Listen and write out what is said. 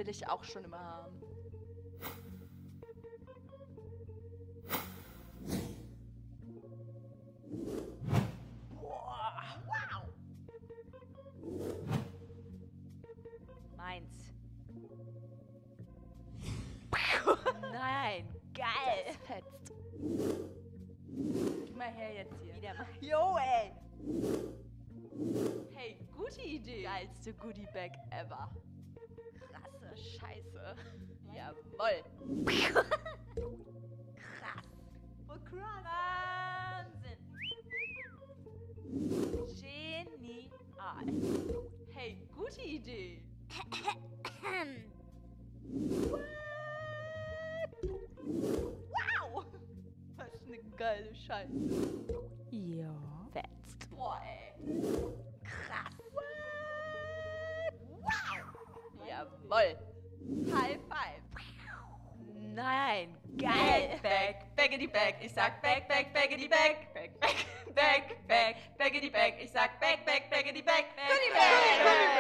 will ich auch schon immer haben. Boah, wow. Meins. Nein, geil. Das fetzt. Gib mal her jetzt hier. Wieder mal. Jo, ey. Hey, gute Idee. Geilste Goodie-Bag ever. Krasse Scheiße. Jawoll. Krass. Voll krass. Wahnsinn. Genial. Hey, gute Idee. Wow. Was eine geile Scheiße. Ja. Fetzt. Boah, ey. Krass. Wow. Jawoll. High five. Nein, Geil. geil. Baggity bag. Ich sag baggity bag. Baggity bag. Ich sag baggity bag. Goodie bag.